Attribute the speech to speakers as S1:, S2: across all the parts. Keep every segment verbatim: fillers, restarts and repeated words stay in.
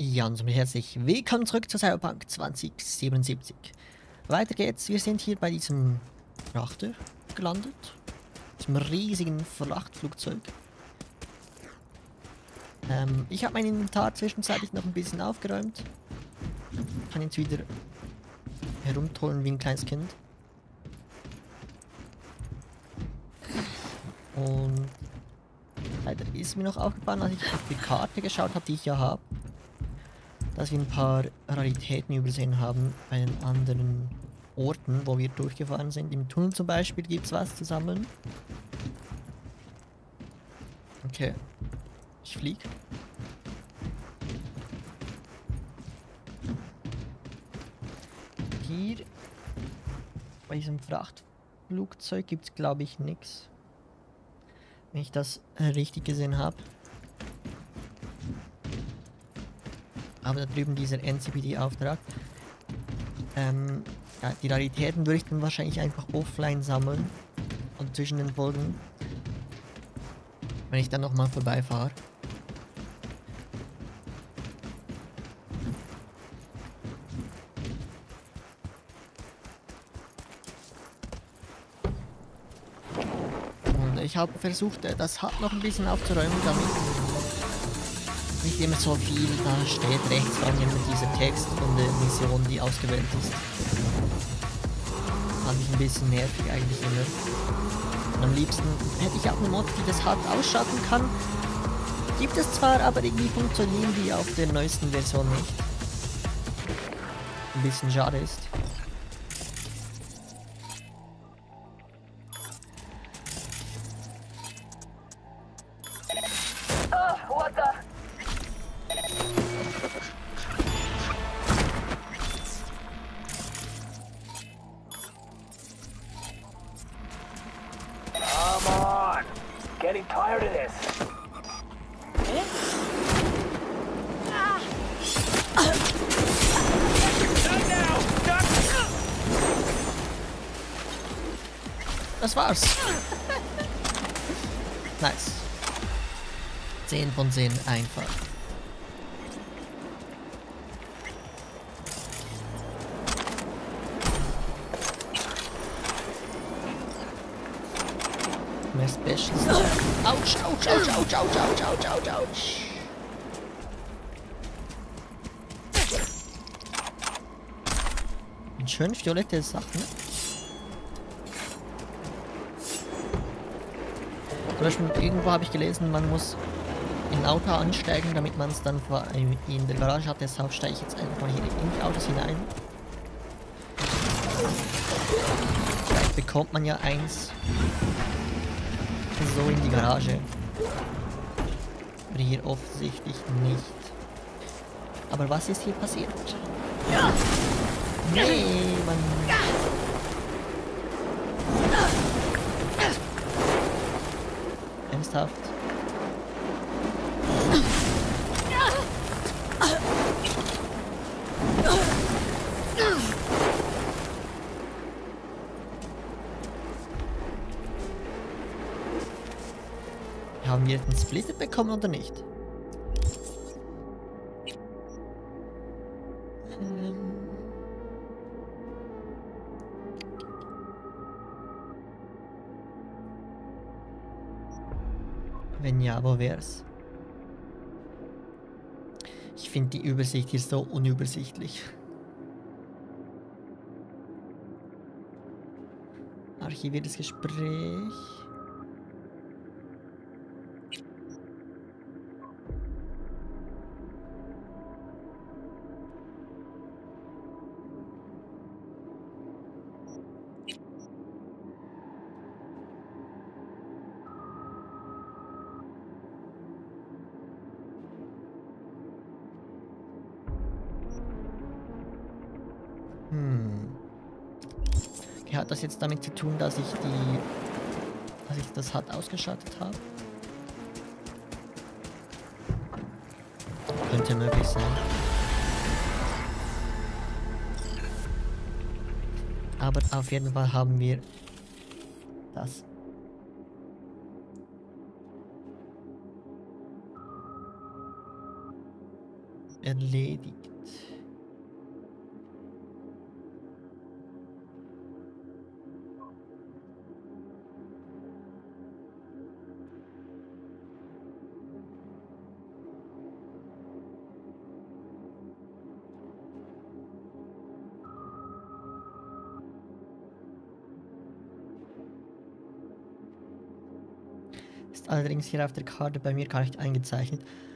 S1: Ja, und somit herzlich willkommen zurück zu Cyberpunk zwanzig siebenundsiebzig. Weiter geht's, wir sind hier bei diesem Frachter gelandet. Diesem riesigen Frachtflugzeug. Ähm, ich habe mein Inventar zwischenzeitlich noch ein bisschen aufgeräumt. Kann jetzt wieder herumtollen wie ein kleines Kind. Und leider ist mir noch aufgefallen, als ich auf die Karte geschaut habe, die ich ja habe, dass wir ein paar Raritäten übersehen haben bei den anderen Orten, wo wir durchgefahren sind. Im Tunnel zum Beispiel gibt es was zu sammeln. Okay, ich fliege. Hier bei diesem Frachtflugzeug gibt es, glaube ich, nichts. Wenn ich das äh, richtig gesehen habe. Aber da drüben dieser N C P D-Auftrag. Ähm, ja, die Raritäten würde ich dann wahrscheinlich einfach offline sammeln. Und zwischen den Folgen. Wenn ich dann nochmal vorbeifahre. Und ich habe versucht, das Hub noch ein bisschen aufzuräumen, damit nicht immer so viel da steht. Rechts dann immer dieser Text von der Mission, die ausgewählt ist. Fand ich ein bisschen nervig eigentlich immer. Und am liebsten hätte ich auch eine Mod, die das H U D ausschalten kann. Gibt es zwar, aber irgendwie funktionieren die auf der neuesten Version nicht. Ein bisschen schade ist.
S2: Oh, what the? Come on! Getting tired of this. Not now! Not...
S1: Das war's. Nice. zehn von zehn einfach. Mehr Specials. Autsch, autsch, autsch, autsch, autsch, autsch, autsch, autsch, autsch. Ein schön violette Sachen. Zum Beispiel irgendwo habe ich gelesen, man muss in ein Auto ansteigen, damit man es dann in der Garage hat. Deshalb steige ich jetzt einfach mal hier in die Autos hinein. Vielleicht bekommt man ja eins so in die Garage. Aber hier offensichtlich nicht. Aber was ist hier passiert? Nee, man... Ernsthaft? Haben wir den Splitter bekommen oder nicht? Ähm. Wenn ja, wo wär's? Ich finde die Übersicht hier so unübersichtlich. Archiviertes Gespräch. Hm. Okay, hat das jetzt damit zu tun, dass ich die, dass ich das H U D ausgeschaltet habe? Könnte möglich sein. Aber auf jeden Fall haben wir das. erledigt. Ist allerdings hier auf der Karte bei mir gar nicht eingezeichnet.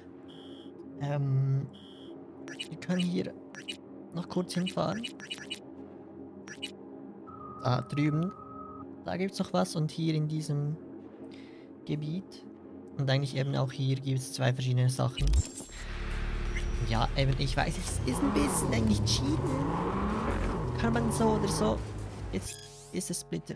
S1: Ähm, wir können hier noch kurz hinfahren. Da drüben, da gibt es noch was und hier in diesem Gebiet. Und eigentlich eben auch hier gibt es zwei verschiedene Sachen. Ja, eben, ich weiß, es ist ein bisschen eigentlich cheaten. Kann man so oder so. Jetzt ist es Splitter.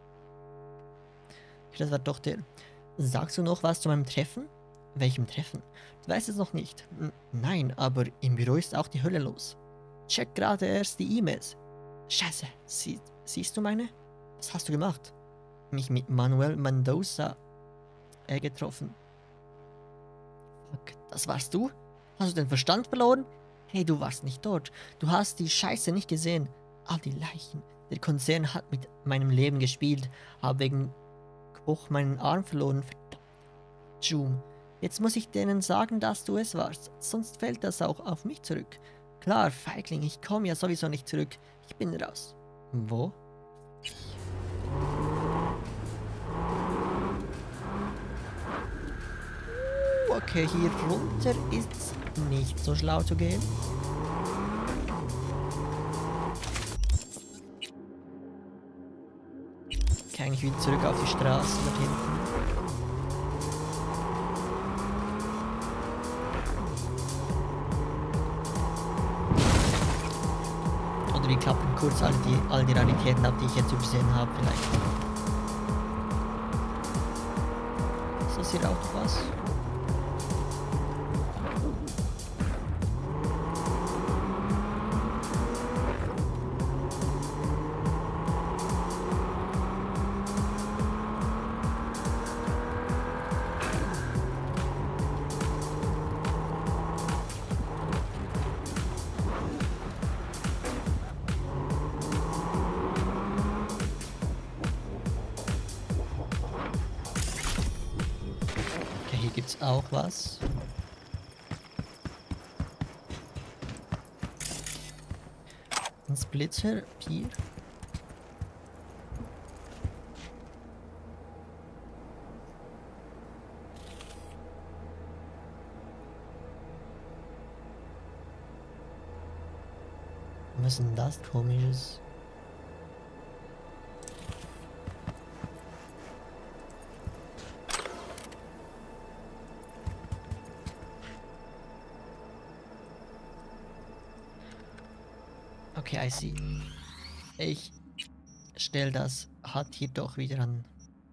S1: Das war doch der. Sagst du noch was zu meinem Treffen? Welchem Treffen? Du weißt es noch nicht. N nein, aber im Büro ist auch die Hölle los. Check gerade erst die E-Mails. Scheiße, Sie siehst du meine? Was hast du gemacht? Mich mit Manuel Mendoza äh, getroffen. Fuck, das warst du? Hast du den Verstand verloren? Hey, du warst nicht dort. Du hast die Scheiße nicht gesehen. All die Leichen. Der Konzern hat mit meinem Leben gespielt. Hab wegen Koch meinen Arm verloren. Verdammt. June, jetzt muss ich denen sagen, dass du es warst. Sonst fällt das auch auf mich zurück. Klar, Feigling, ich komme ja sowieso nicht zurück. Ich bin raus. Wo? Okay, hier runter ist nicht so schlau zu gehen. Okay, eigentlich wieder zurück auf die Straße dort hinten. Oder wir klappen kurz all die, all die Raritäten ab, die ich jetzt übersehen habe, vielleicht. Ist das hier auch noch was? Gibt's auch was? Ein Splitter, Bier. Was ist denn das Komisches? Okay, I see. Ich stelle das hat hier doch wieder an.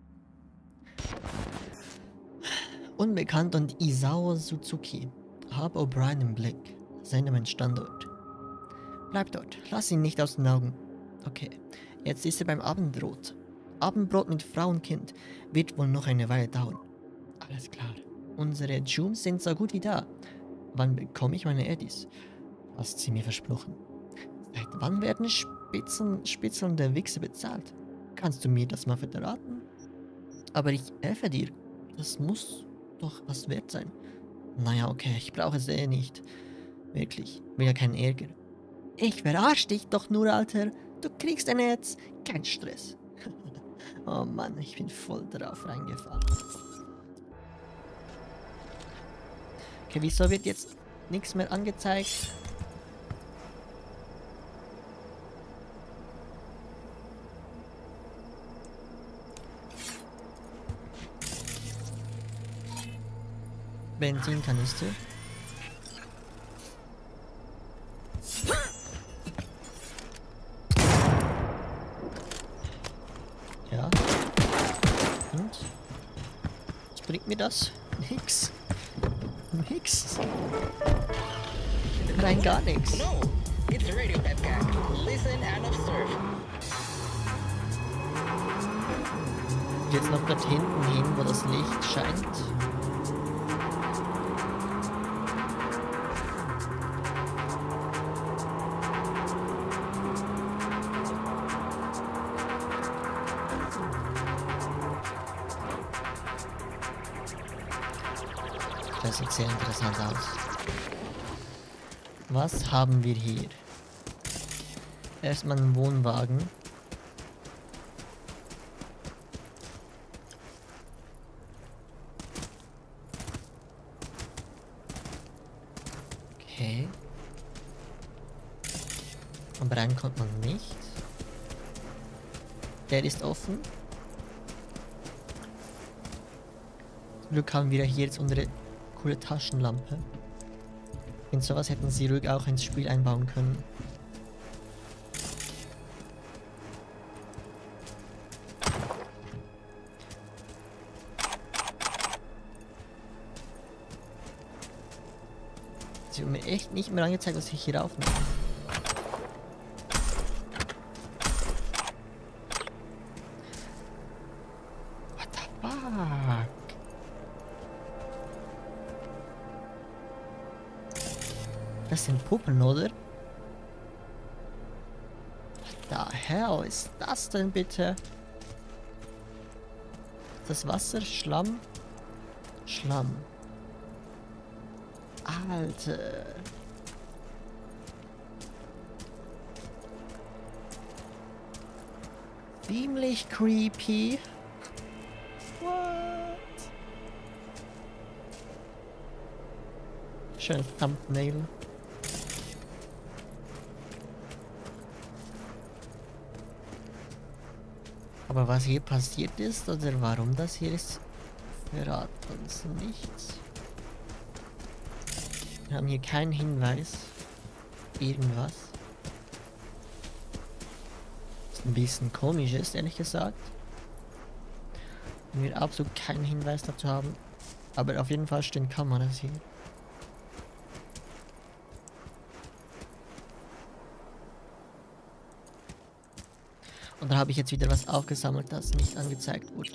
S1: Unbekannt und Isao Suzuki. Hab O'Brien im Blick. Sende meinen Standort. Bleib dort. Lass ihn nicht aus den Augen. Okay. Jetzt ist er beim Abendbrot. Abendbrot mit Frau und Kind. Wird wohl noch eine Weile dauern. Alles klar. Unsere Junes sind so gut wie da. Wann bekomme ich meine Eddies? Hast sie mir versprochen. Seit wann werden Spitzen, spitzelnde Wichse bezahlt? Kannst du mir das mal verraten? Aber ich helfe dir. Das muss doch was wert sein. Naja, okay, ich brauche es eh nicht. Wirklich, will ja keinen Ärger. Ich verarsch dich doch nur, Alter. Du kriegst ein Netz, kein Stress. Oh Mann, ich bin voll drauf reingefallen. Okay, wieso wird jetzt nichts mehr angezeigt? Benzinkanister. Ja. Und? Was bringt mir das? Nix. Nix. Rein gar nichts.
S3: No, it's Radio Pepcak. Listen and observe.
S1: Jetzt noch dort hinten hin, wo das Licht scheint. Das sieht sehr interessant aus. Was haben wir hier? Erstmal ein Wohnwagen. Okay. Aber rein kommt man nicht. Der ist offen. Zum Glück haben wir hier jetzt unsere coole Taschenlampe. Und sowas hätten sie ruhig auch ins Spiel einbauen können. Sie haben mir echt nicht mehr angezeigt, was ich hier aufnehme. What the fuck? Das sind Puppen, oder? What the hell ist das denn bitte? Das Wasser, Schlamm? Schlamm. Alter. Ziemlich creepy. What? Schön Thumbnail. Aber was hier passiert ist oder warum das hier ist, verraten uns nichts. Wir haben hier keinen Hinweis. Irgendwas. Was ein bisschen komisch ist, ehrlich gesagt. Und wir absolut keinen Hinweis dazu haben. Aber auf jeden Fall stehen Kameras hier. Und da habe ich jetzt wieder was aufgesammelt, das nicht angezeigt wurde.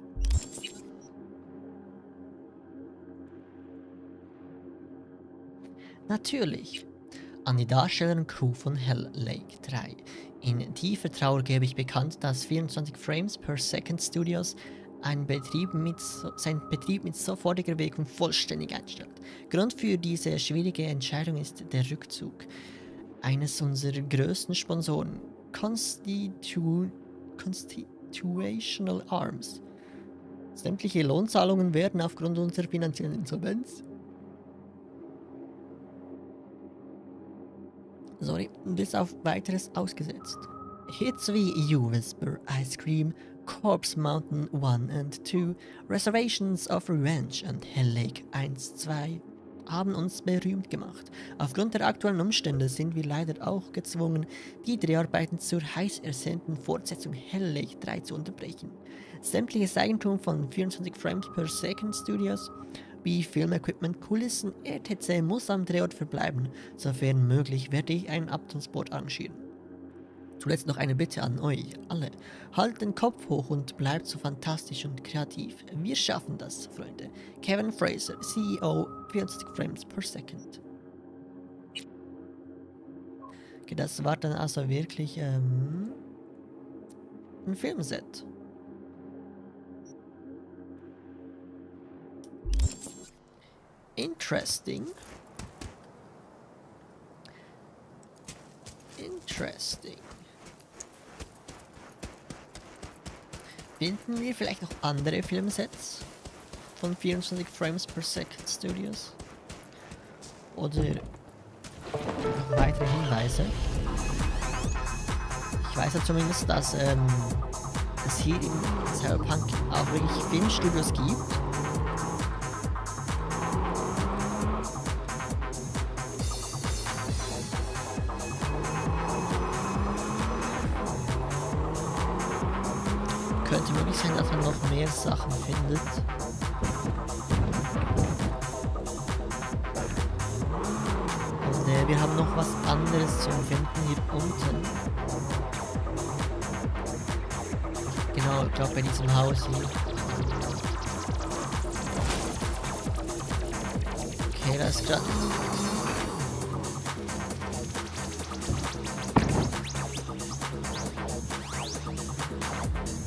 S1: Natürlich. An die Darsteller und Crew von Hell Lake drei. In tiefer Trauer gebe ich bekannt, dass vierundzwanzig Frames per Second Studios einen Betrieb mit so, seinen Betrieb mit sofortiger Wirkung vollständig einstellt. Grund für diese schwierige Entscheidung ist der Rückzug eines unserer größten Sponsoren, Constitu Constitutional Arms. Sämtliche Lohnzahlungen werden aufgrund unserer finanziellen Insolvenz sorry, bis auf weiteres ausgesetzt. Hits wie You Whisper, Ice Cream, Corpse Mountain one and two, Reservations of Revenge und Hell Lake eins zwei haben uns berühmt gemacht. Aufgrund der aktuellen Umstände sind wir leider auch gezwungen, die Dreharbeiten zur heiß ersehnten Fortsetzung Hell Lake drei zu unterbrechen. Sämtliches Eigentum von vierundzwanzig Frames per Second Studios wie Filmequipment, Kulissen, et cetera muss am Drehort verbleiben. Sofern möglich werde ich einen Abtransport arrangieren. Zuletzt noch eine Bitte an euch alle. Halt den Kopf hoch und bleibt so fantastisch und kreativ. Wir schaffen das, Freunde. Kevin Fraser, C E O, vierundzwanzig Frames per Second. Okay, das war dann also wirklich ähm, ein Filmset. Interesting. Interesting. Finden wir vielleicht noch andere Filmsets von vierundzwanzig Frames per Second Studios? Oder noch weitere Hinweise? Ich weiß ja zumindest, dass ähm, es hier in Cyberpunk auch wirklich Filmstudios gibt. Könnte möglich sein, dass man noch mehr Sachen findet. Und äh, wir haben noch was anderes zu finden hier unten. Genau, ich glaube bei diesem Haus hier. Okay, da ist gerade...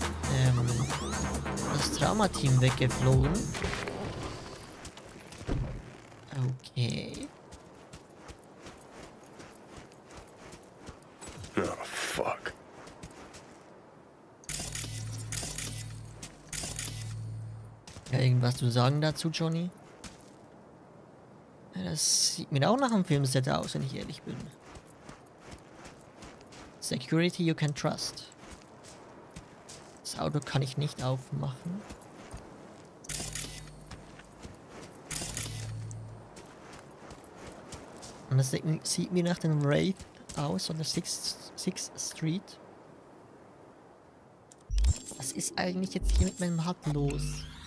S1: Trauma-Team weggeflogen. Okay.
S4: Oh, fuck.
S1: Ja, irgendwas zu sagen dazu, Johnny? Ja, das sieht mir auch nach einem Filmset aus, wenn ich ehrlich bin. Security you can trust. Das Auto kann ich nicht aufmachen. Und das sieht mir nach dem Raid aus, oder Sixth, Sixth Street. Was ist eigentlich jetzt hier mit meinem H U D los?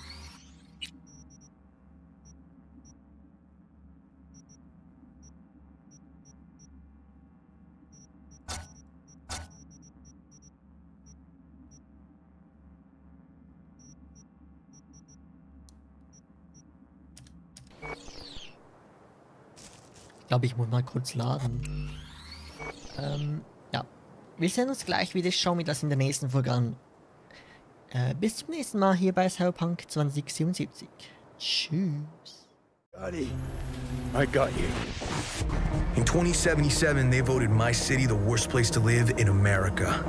S1: Ich glaube, ich muss mal kurz laden. Ähm, ja. Wir sehen uns gleich wieder. Ich schaue mir das in der nächsten Folge an. Äh, bis zum nächsten Mal hier bei Cyberpunk zwanzig siebenundsiebzig. Tschüss.
S4: Buddy, I got you.
S5: In twenty seventy-seven, they voted my city the worst place to live in America.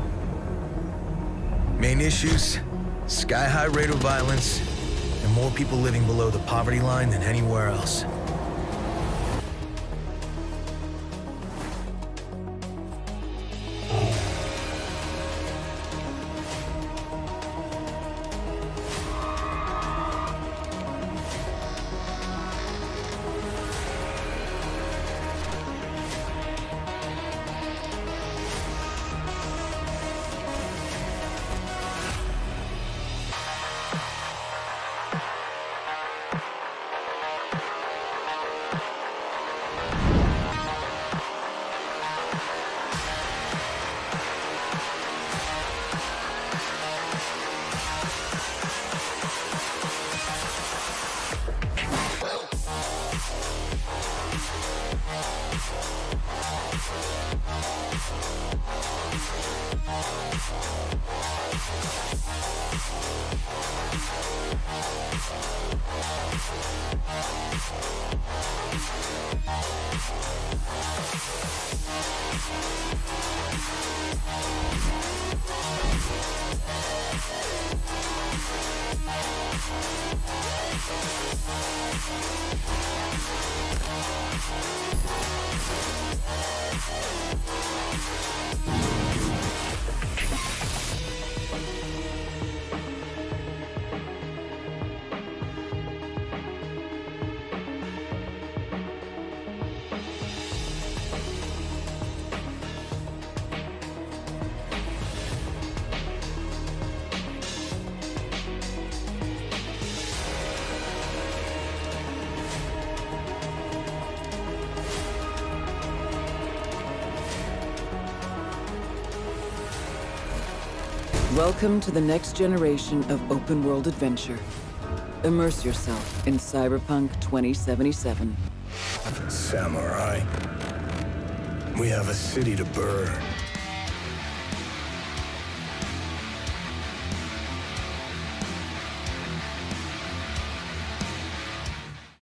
S5: Main issues, sky-high rate of violence, and more people living below the poverty line than anywhere else.
S6: Welcome to the next generation of open-world adventure. Immerse yourself in Cyberpunk twenty seventy-seven.
S4: Samurai. We have a city to burn.